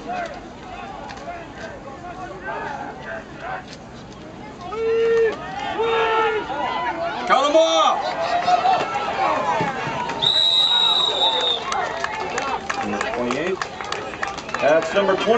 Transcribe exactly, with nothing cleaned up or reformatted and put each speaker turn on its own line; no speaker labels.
Count them off! Number twenty-eight. That's number twenty.